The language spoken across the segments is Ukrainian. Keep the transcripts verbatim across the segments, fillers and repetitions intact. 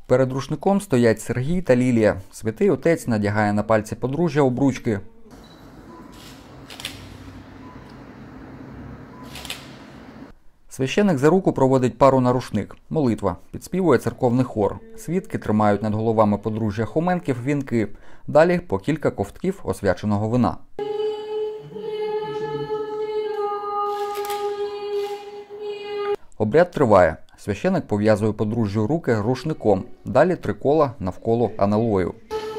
Перед рушником стоять Сергій та Лілія. Святий отець надягає на пальці подружжя обручки. Священик за руку проводить пару на рушник. Молитва. Підспівує церковний хор. Свідки тримають над головами подружжя Хоменків вінки. Далі по кілька ковтків освяченого вина. Обряд триває. Священик пов'язує подружжю руки рушником. Далі три кола навколо аналою.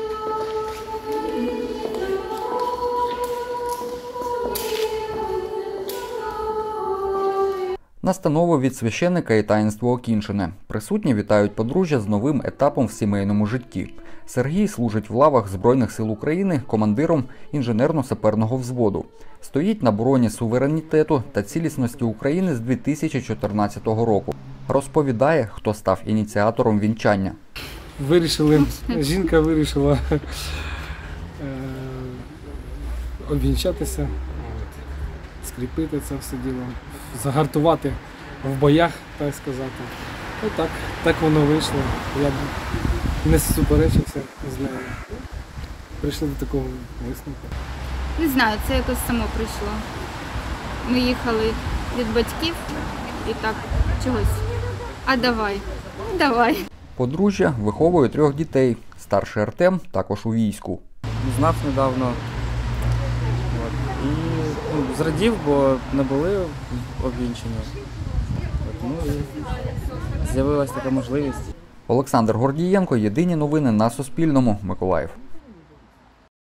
Настанови від священика і таїнство окінчене. Присутні вітають подружжя з новим етапом в сімейному житті. Сергій служить в лавах Збройних сил України командиром інженерно-саперного взводу. Стоїть на бороні суверенітету та цілісності України з дві тисячі чотирнадцятого року. Розповідає, хто став ініціатором вінчання. Вирішили, жінка вирішила е, обвінчатися, скріпити це все діло, загартувати в боях, так сказати. І так, так воно вийшло. Я б не суперечився з нею. Прийшли до такого висновку. Не знаю, це якось само прийшло. Ми їхали від батьків і так чогось. А давай, давай. Подружжя виховує трьох дітей. Старший Артем також у війську. Знав недавно. От. І ну, зрадів, бо не були обвінчені. От. Ну, і з'явилася така можливість. Олександр Гордієнко. Єдині новини на Суспільному. Миколаїв.